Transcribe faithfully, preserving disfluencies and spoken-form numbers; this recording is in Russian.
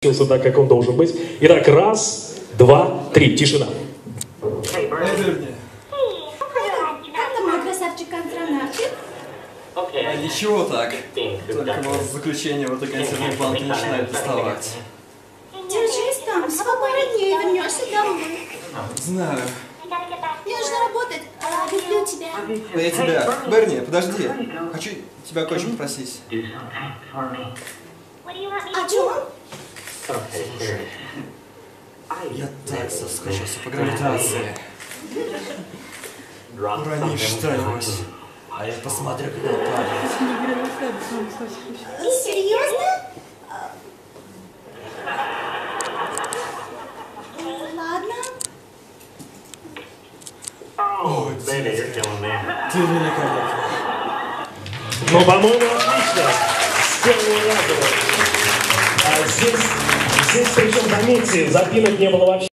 так, как он должен быть. Итак, раз, два, три. Тишина. Как там мой красавчик-контранавчик? А ничего так. Только вот заключение в этой консервной банке начинает доставать. Держись там, всего пару дней, вернешься домой. Знаю. Мне нужно работать, а, люблю тебя. Да я тебя... Берни, подожди. Хочу тебя кое-что попросить. О чем? Я так соскучился по гравитации. Урони что-нибудь, а я посмотрю, как он падает. Серьезно? Ладно. О, ты великолепна. Ну, по-моему, отлично. С первого раза. А здесь, здесь, причем, заметьте, запинок не было вообще.